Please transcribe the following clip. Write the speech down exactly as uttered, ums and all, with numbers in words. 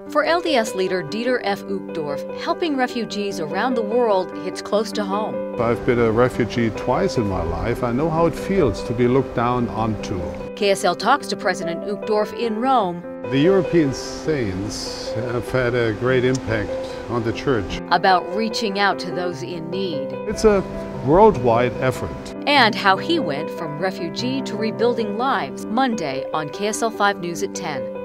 For L D S leader Dieter F. Uchtdorf, helping refugees around the world hits close to home. I've been a refugee twice in my life. I know how it feels to be looked down onto. K S L talks to President Uchtdorf in Rome. The European saints have had a great impact on the church. About reaching out to those in need. It's a worldwide effort. And how he went from refugee to rebuilding lives, Monday on K S L five News at ten.